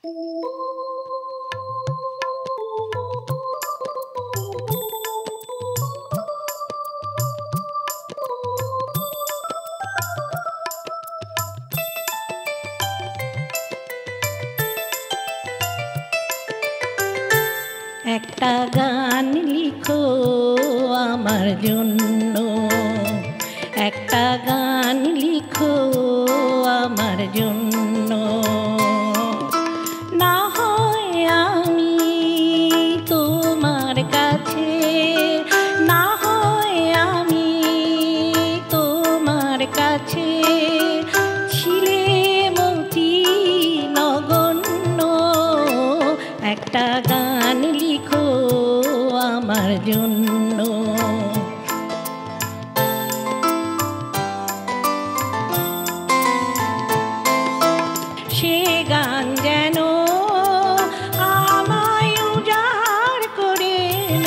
একটা গান লিখো আমার জন্য, একটা গান লিখো আমার জন্য। না হয় আমি তোমার কাছে, না হয় আমি তোমার কাছে ছিলে মতি নগণ্য। একটা গান লিখো আমার জন্য। সে গান যেন আমায় উজাড় করে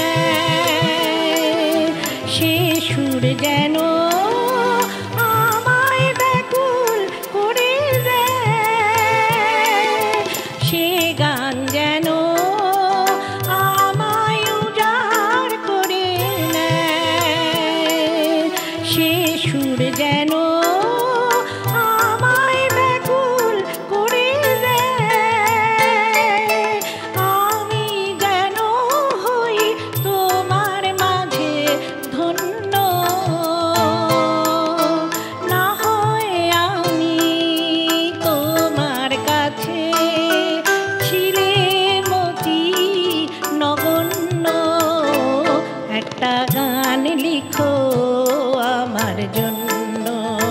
নেয়, সে সুর যেন আমায় ব্যাকুল করে দেয়। সে গান যেন আমায় উজাড় করে নেয়, সে সুর যেন আমায় ব্যাকুল করে দেয়। আমি যেন হই তোমার মাঝে ধন্য, না হয় আমি তোমার কাছে ছিলে মতি নগণ্য। একটা গান লিখো আমার জন্য।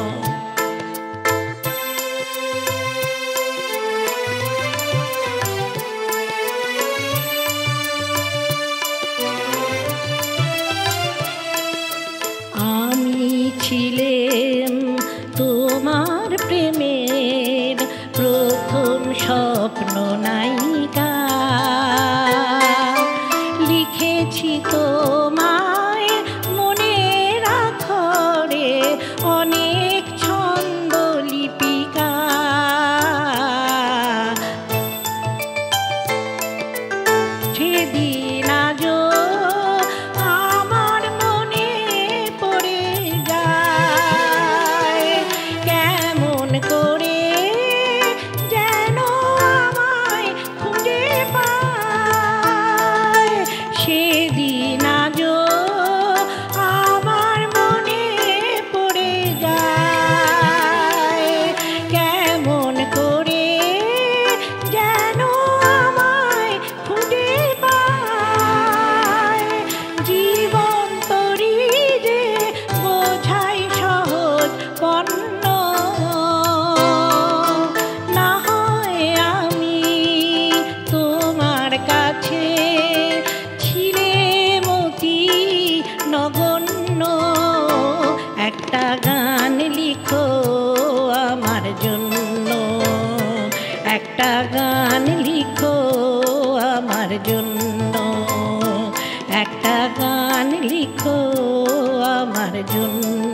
আমি ছিলেম তোমার প্রেমের প্রথম স্বপ্ন নায়িকা, লিখেছি তোমায় মনের আখরে অনেক ছন্দ লিপিকা। সেদিন আজও আমার মনে পড়ে যায়, কেমন করে যেন আমায় খুঁজে পায়। সেদিন আজও আমার মনে পড়ে যায়, কেমন করে যেন আমায় খুঁজে পায়। জীবন তরি যে বোঝাই সহজ পণ্য, না হয় আমি তোমার কাছে ছিলে মতি নগণ্য। একটা গান লিখো আমার জন্য, একটা গান লিখো আমার জন্য, একটা গান লিখো আমার জন্য।